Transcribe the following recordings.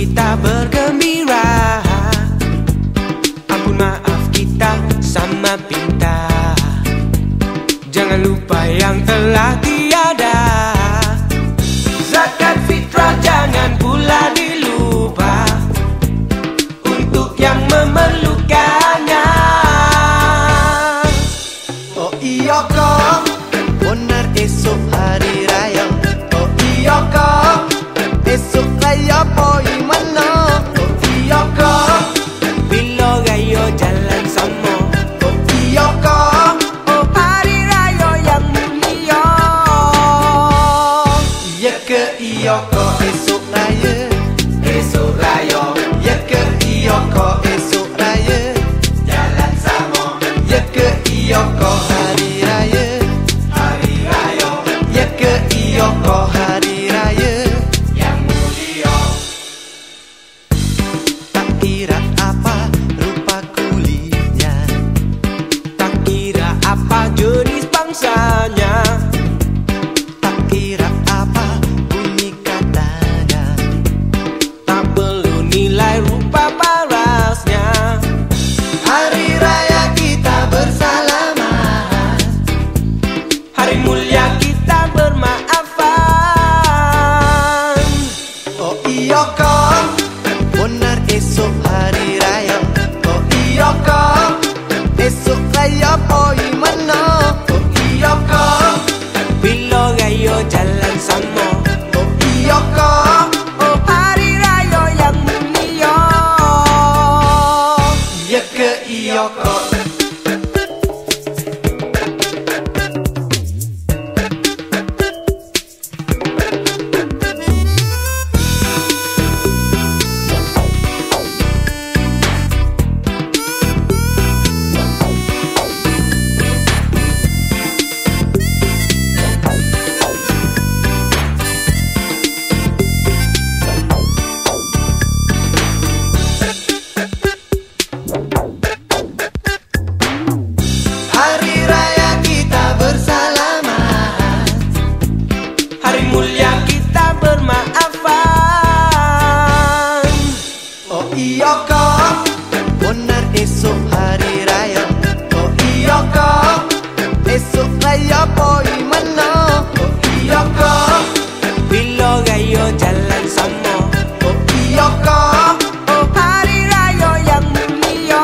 kita bergembira. Ampun maaf kita sama pinta. Jangan lupa yang telah tiada. Zakat fitrah jangan pula dilupa untuk yang memerlukannya. Oh iya kok, benar esok hari raya. Oh iya kok, esok raya poi mana. Oh iya kok, Bilo rayo jalan sama. oh iya kok, Oh hari raya yang mulia. ya ke iya kok esok raya. Esok raya Ya ke iya kok esok raya. jalan sama. Ya ke iya kok hari raya. Hari raya Ya ke iya kok hari raya. yang mulia. Tak kira apa rupa kulitnya, Tak kira apa jenis bangsanya. tak kira apa bunyi katanya. Tak perlu nilai rupa parasnya. Hari raya kita bersalaman, Hari mulia kita bermaafan. oh iya kok, benar esok hari raya. Oh iya kok, esok raya poi mana. Oh iya kok, Bilo rayo jalan sama. oh iya kok, Oh hari raya yang mulia. ya ke iya kok. Hari raya kita bersalaman, Hari mulia kita bermaafan. oh iya kok, benar esok hari raya. Oh iya kok, esok raya poi mana. Oh iya kok, Bilo rayo jalan sama. oh iya kok, Oh hari raya yang mulia.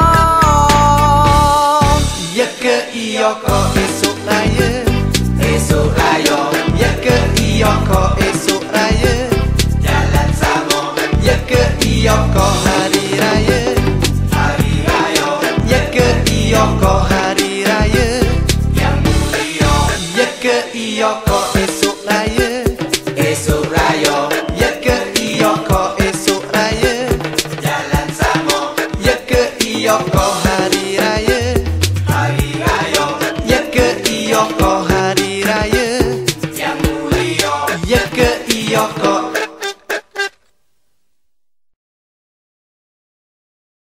ya ke iya kok esok raya. Esok raya Ya ke iya kok esok raya. jalan sama. Ya ke iya kok hari raya. Hari raya Ya ke iya kok hari raya. yang mulia. Ya ke iya kok